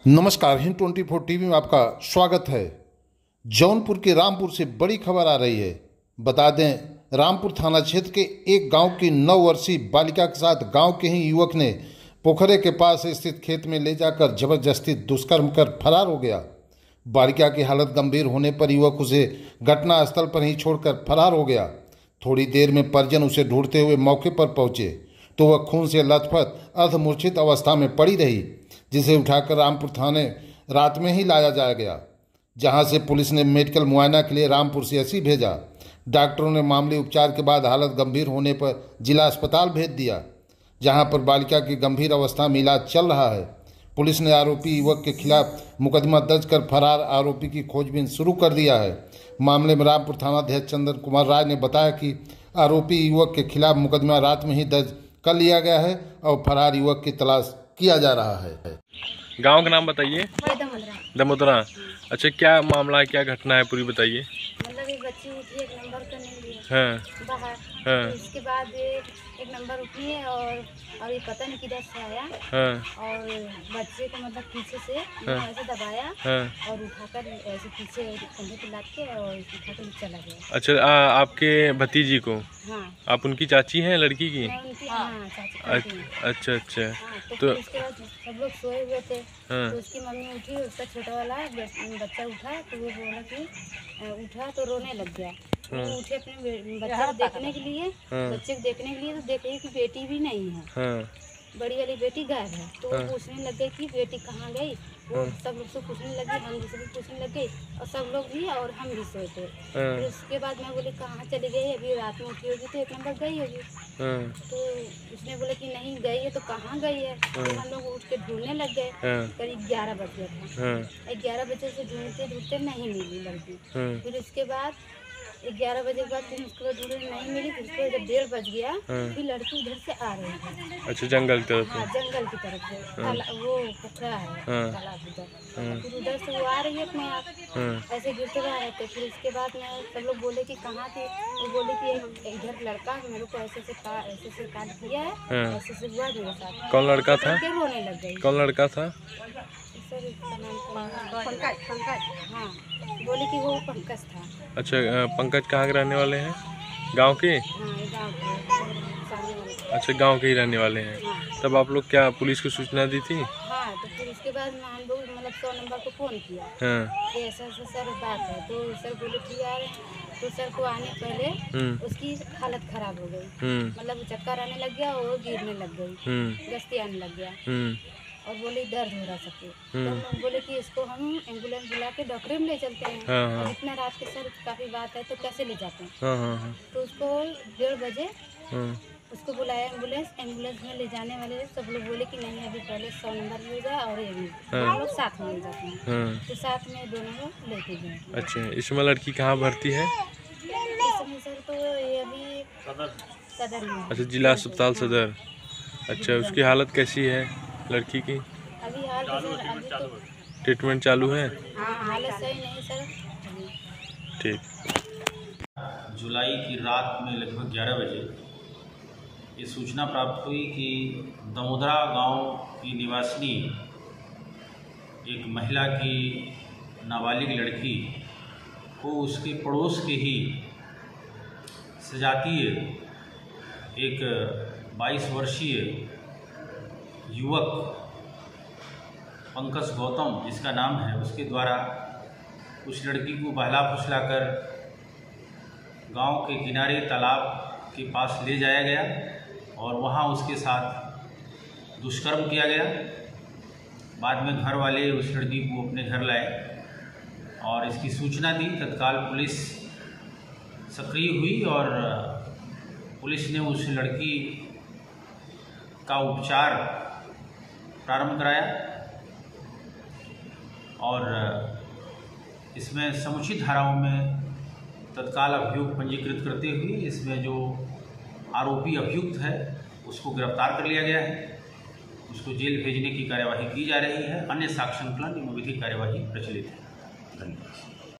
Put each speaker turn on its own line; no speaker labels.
नमस्कार, हिंद 24 टीवी में आपका स्वागत है। जौनपुर के रामपुर से बड़ी खबर आ रही है। बता दें, रामपुर थाना क्षेत्र के एक गांव की 9 वर्षीय बालिका के साथ गांव के ही युवक ने पोखरे के पास स्थित खेत में ले जाकर जबरदस्ती दुष्कर्म कर फरार हो गया। बालिका की हालत गंभीर होने पर युवक उसे घटनास्थल पर ही छोड़कर फरार हो गया। थोड़ी देर में परिजन उसे ढूंढते हुए मौके पर पहुंचे तो वह खून से लथपथ अर्धमूर्छित अवस्था में पड़ी रही, जिसे उठाकर रामपुर थाने रात में ही लाया जाया गया, जहां से पुलिस ने मेडिकल मुआयना के लिए रामपुर सीएचसी भेजा। डॉक्टरों ने मामूली उपचार के बाद हालत गंभीर होने पर जिला अस्पताल भेज दिया, जहां पर बालिका की गंभीर अवस्था में इलाज चल रहा है। पुलिस ने आरोपी युवक के खिलाफ मुकदमा दर्ज कर फरार आरोपी की खोजबीन शुरू कर दिया है। मामले में रामपुर थानाध्यक्ष चंदन कुमार राय ने बताया कि आरोपी युवक के खिलाफ मुकदमा रात में ही दर्ज कर लिया गया है और फरार युवक की तलाश किया जा रहा है।
गांव का नाम बताइए। दमोदरा। अच्छा, क्या मामला है, क्या घटना है, पूरी बताइए।
मतलब एक बच्ची उठी, एक नंबर करने के लिए
हाँ हाँ।
तो इसके बाद एक नंबर उठी है और ये पता नहीं किधर से आया।
हाँ।
और बच्चे को मतलब पीछे से ऐसे दबाया और उठाकर ऐसे पीछे कंधे पे लाद के और उठाकर चला गया।
अच्छा, आपके भतीजी को?
हाँ।
आप उनकी चाची हैं लड़की की?
हाँ, चाची।
अच्छा अच्छा।
तो उसके बाद सब लोग सोए हुए थे। तो उसकी मम्मी उठी, उसका छोटा वाला बच्चा उठा तो वो बोला कि उठा तो रोने लग गया। वो उठे अपने बच्चे को देखने के लिए, तो देखे कि बेटी भी नहीं है। बड़ी वाली बेटी गायब है। तो वो पूछने लग गई कि बेटी कहाँ गई। वो सब लोग से पूछने लगे, हम भी भी पूछने लगे और सब लोग भी और हम भी सोए थे। फिर उसके बाद मैं बोली कहाँ चली गई, अभी रात में उठी होगी तो एक नंबर गई होगी। तो उसने बोला कि नहीं गई है, तो कहाँ गई है। तो हम लोग उठ के ढूंढने लग गए। करीब 11 बज गया था। 11 बजे से ढूंढते ढूंढते नहीं मिली लड़की। फिर उसके बाद 11 बजे के बाद फिर उसके बाद ढूंढे नहीं मिली। फिर उसके जब 1:30 बज गया फिर लड़की उधर से आ रही थी।
अच्छा, जंगल की तरफ?
हाँ, जंगल की तरफ से। वो पोखरा है तालाब उधर। फिर उधर से वो आ रही है अपने आप, ऐसे गिरते रहे थे। फिर उसके बाद में सब लोग बोले कि कहाँ थे। वो बोले कि इधर लड़का मेरे को ऐसे से काट किया है, ऐसे से हुआ मेरे साथ।
कौन लड़का था?
रोने लग गई।
कौन लड़का था?
पंकज। हाँ, बोले कि वो पंकज था।
अच्छा, पंकज कहाँ के रहने वाले हैं? गांव के? अच्छा, गांव के ही रहने वाले हैं। तब आप लोग क्या पुलिस को सूचना दी थी?
हाँ, तो फिर उसके बाद में हम लोग मतलब 100 नंबर को फ़ोन किया कि ऐसा सर बात है। तो सर बोले ठीक आ रहे हैं। तो सर को आने पहले उसकी हालत खराब हो गई। मतलब चक्कर आने लग गया और गिरने लग गई, गस्ती आने लग गया और बोले दर्द हो रहा सबको। तो हम बोले कि इसको हम एम्बुलेंस बुला के डॉक्टर में ले चलते हैं। और इतना रात के सर काफ़ी बात है तो कैसे ले जाते हैं। तो उसको 1:30 बजे उसको बुलाया एम्बुलेंस में ले जाने वाले सब लोग बोले कि नहीं, अभी पहले 100 नंबर ले जाए और हम लोग साथ में ले जाते हैं। तो साथ में दोनों लोग लेके गए।
अच्छा, इसमें लड़की कहाँ भर्ती है?
इसमें सर तो ये अभी सदर में।
अच्छा, जिला अस्पताल सदर। अच्छा, उसकी हालत कैसी है लड़की की?
अभी अभी तो
ट्रीटमेंट चालू है?
हाँ, हालत सही नहीं सर।
ठीक।
जुलाई की रात में लगभग 11 बजे ये सूचना प्राप्त हुई कि दमोदरा गांव की निवासिनी एक महिला की नाबालिग लड़की को उसके पड़ोस के ही सजातीय एक 22 वर्षीय युवक पंकज गौतम जिसका नाम है, उसके द्वारा उस लड़की को बहला फुसलाकर गांव के किनारे तालाब के पास ले जाया गया और वहां उसके साथ दुष्कर्म किया गया। बाद में घर वाले उस लड़की को अपने घर लाए और इसकी सूचना दी। तत्काल पुलिस सक्रिय हुई और पुलिस ने उस लड़की का उपचार प्रारंभ कराया और इसमें समुचित धाराओं में तत्काल अभियोग पंजीकृत करते हुए इसमें जो आरोपी अभियुक्त है उसको गिरफ्तार कर लिया गया है। उसको जेल भेजने की कार्यवाही की जा रही है। अन्य साक्ष्य संकलन एवं विधिक कार्यवाही प्रचलित है। धन्यवाद।